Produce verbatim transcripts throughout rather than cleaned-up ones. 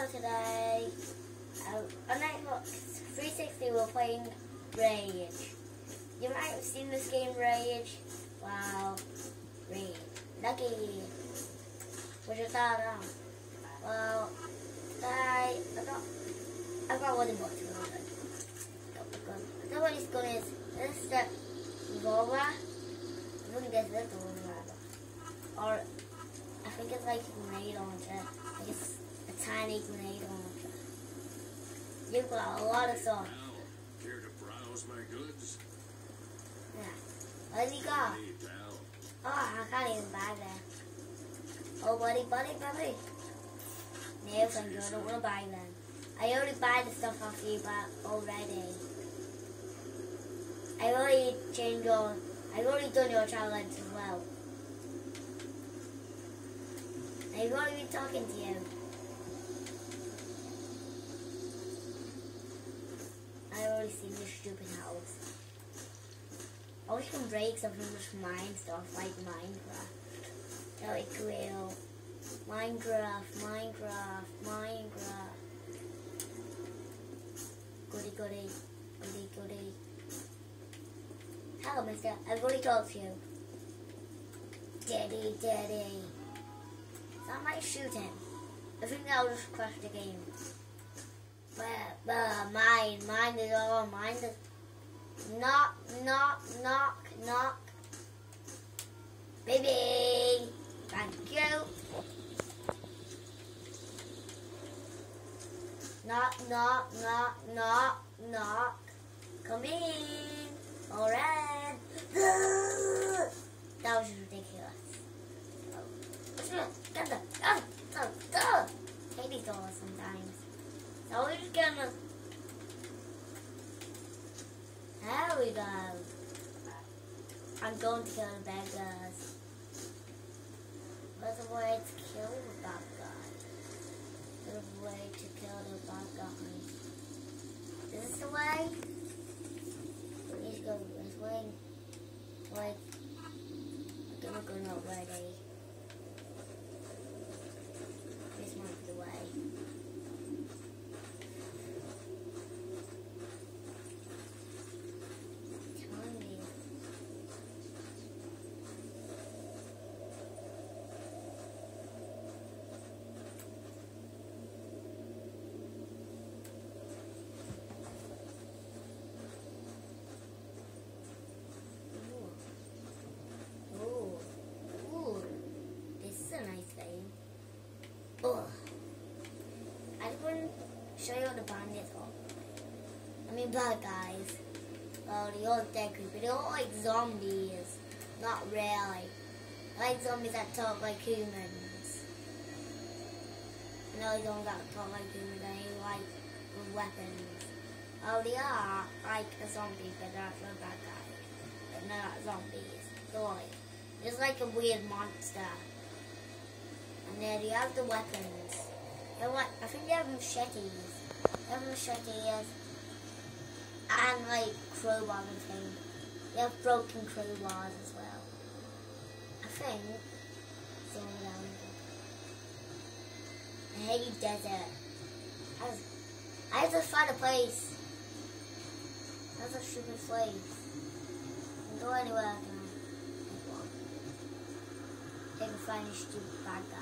today uh, on Xbox three sixty we're playing Rage. You might have seen this game, Rage. Wow, Rage. Lucky. What's your thought on? Well, I, I got, I got one in box. I don't know what this gun is. This is the revolver. I wouldn't guess this the revolver. Or, I think it's like a grenade launcher. Like it's a tiny grenade launcher. You've got a lot of stuff. Here to browse my goods. Yeah. What have you got? Oh, I can't even buy that. Oh, buddy, buddy, buddy. No, thank you. I don't want to buy them. I already buy the stuff off you back already. I already changed your. I've already done your challenge as well. I've already been talking to you. I've already seen your stupid house. I wish you can break something just mine stuff like Minecraft. That would be cool. Minecraft, Minecraft, Minecraft. Goody goody, goody goody. Hello, mister. I've already talked to you. Daddy, daddy. So I might shoot him. I think that'll just crash the game. But, but mine, mine is all mine. Is knock, knock, knock, knock. Baby, thank you. Knock, knock, knock, knock, knock. Come in. Alright. That was ridiculous. I hate these doors sometimes. So we're just gonna. There we go. I'm going to kill the bad guys. There's a way to kill the bad guy. There's a way to kill the bad guy. Is this the way? Let's go this way. Like, I'm gonna go not ready. This might be the way. Telling me. Oh, I just want to show you what the bandits are. I mean bad guys. Well, they're all dead creepy. They're all like zombies. Not really. I like zombies that talk like humans. I know zombies that talk like humans and they like with weapons. Oh, they are like a zombie, but they're actually bad guys. But they're not zombies. They're like, just like a weird monster. And then you have the weapons. They're like, I think they have machetes. They have machetes and like crowbars and things. They have broken crowbars as well. I think. So down there. I hate desert. I, was, I have to find a place. That's a stupid place. I can go anywhere I can. They can find these stupid bad guys.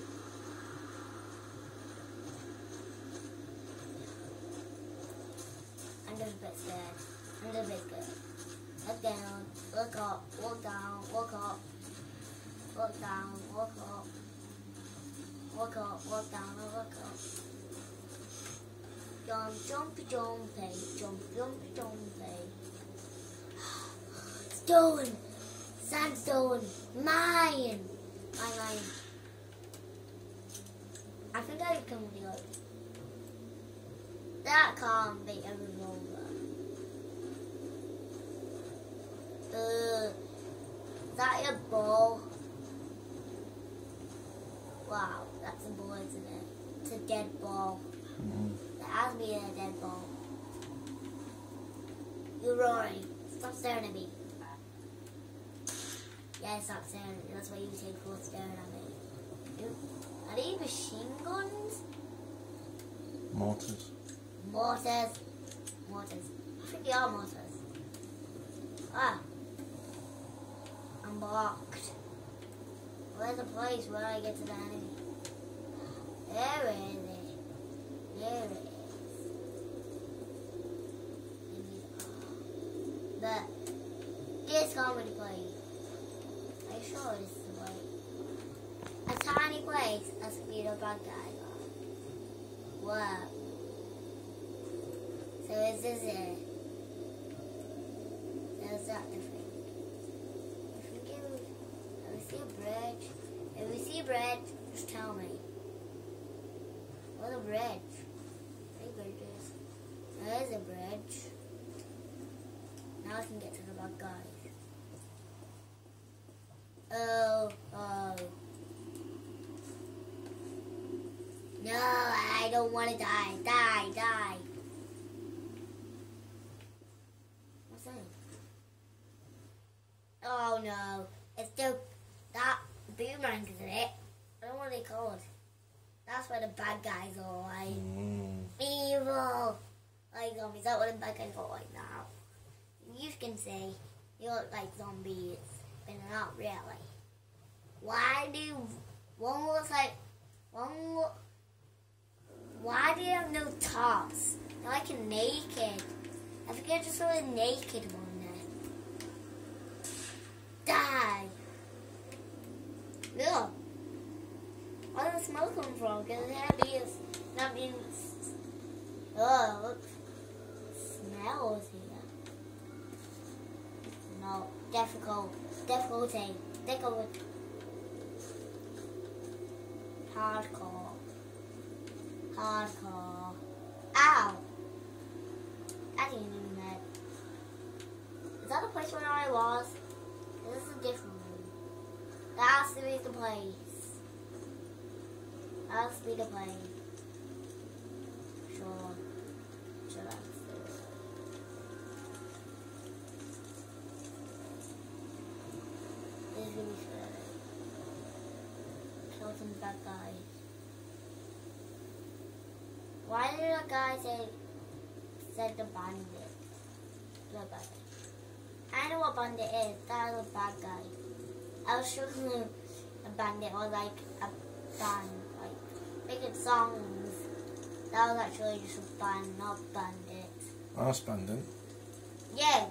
I'm just a bit scared. I'm just a bit scared. Look down, look up, look down, look up, look down, look up, look up, look down, and look up. Jump, jumpy, jumpy, jump, jumpy, jumpy. Stone, sandstone, mine. Mine, mine. I think I can do it. That can't be a revolver. Uh, is that a ball? Wow, that's a ball, isn't it? It's a dead ball. It has to be a dead ball. You're roaring. Stop staring at me. Yeah, stop staring at me. That's why you take cool staring at me. Are these machine guns? Mortars. Mortars. Mortars. I think they are mortars. Ah. Unblocked. Where's the place where I get to the enemy? There it is. There it is. But this comedy place. Are you sure this is the way? A tiny place. That's a beat up bad guy. Wow. So is this it? So is that the thing? If we give, if we see a bridge, if we see a bridge, just tell me. What a bridge? Three bridges. There is a bridge. Now I can get to the bad guys. Oh, oh. No, I don't want to die. Die, die. What's that? Oh no. It's the, that boomerang, isn't it? I don't know what they called. That's where the bad guys are, like. Mm. Evil. Like zombies. That's what the bad guys are like now. You can say you look like zombies, but not really. Why do one looks like one? Look, why do you have no tops? They're like a naked. I think I just saw a naked one there. Die. Look. Where does the smoke come from? Because it had these. That means. Oh, look. Smells here. No, difficult, difficulty, difficult, hardcore, hardcore. Ow! I didn't even know. Is that the place where I was? This is a different room. That has to be the place. That has to be the place. Sure. Sure, that's it. This is really scary. Kill some bad guys. Why did that guy say said the bandit? Look at it. I know what bandit is. That was a bad guy. I was sure a bandit or like a band, like making songs. That was actually just a band, not bandits. Arse bandit. Yeah.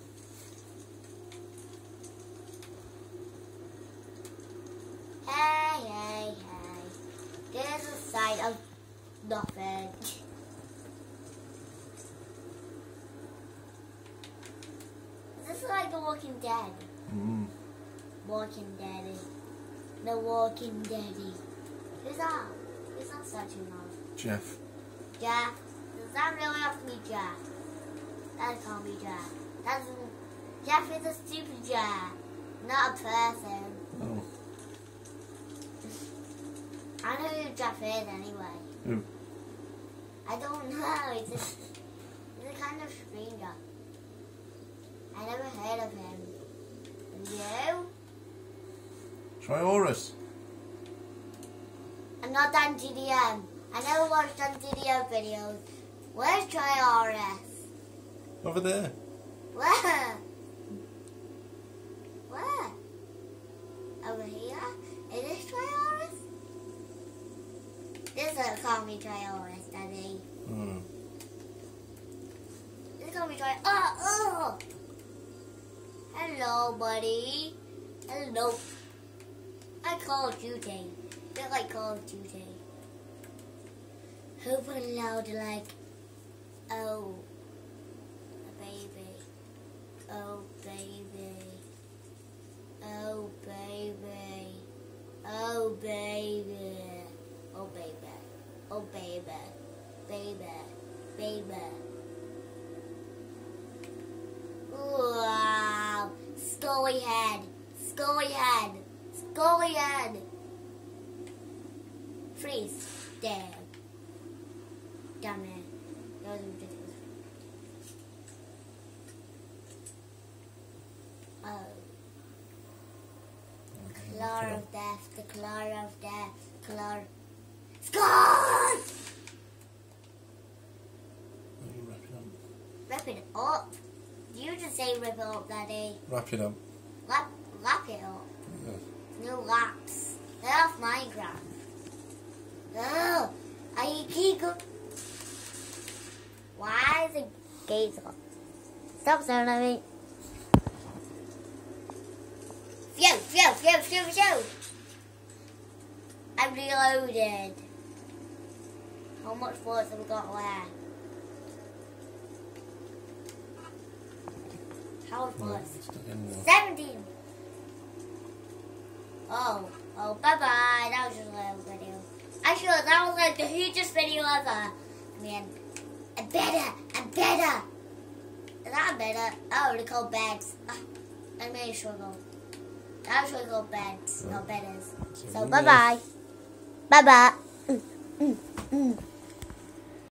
Hey, hey, hey. There's a side of nothing. This is like The Walking Dead. Mm. Walking Daddy. The Walking Daddy. Who's that? Who's that statue now? Jeff. Jack? Does that really have to be Jack? That can't be Jack. That's Jeff is a stupid Jack, not a person. Oh. I know who Jeff is anyway. Who? I don't know. It's a, it's a kind of stranger. I never heard of him. And you? Trioris. I'm not on G D M. I never watched on G D M videos. Where's Trioris? Over there. Where? Where? Over here? Is this Trioris? This is call me Trioris, Daddy. Hmm. This call me Trioris. Oh, oh! Hello, buddy. Hello. I Call of Duty. Just like Call of Duty. Who put it loud like, oh, a baby. Oh, baby. Oh, baby. Oh, baby. Oh, baby. Oh, baby. Baby. Baby. Wow. Scully head. Scully head. Scully head. Freeze. There. Damn it. That was ridiculous. Oh. Claw of death. The claw of death. Claw. Scott! it up. You just say rip it up, Daddy. Wrap it up. Lap, lap it up. Yeah. No laps. Get off Minecraft. Oh, I keep go. Why is the gates off? Stop staring at me. Phew, phew, phew, phew, phew. I'm reloaded. How much bullets have we got left? How much bullets? seventeen. Oh, oh, bye bye. That was just a little video. Actually, that was like the hugest video ever. I mean, I'm better. I'm better. Is that better? Oh, they're called beds. Uh, I made a struggle. That was really called beds, not bedders. So, bye bye. Bye bye.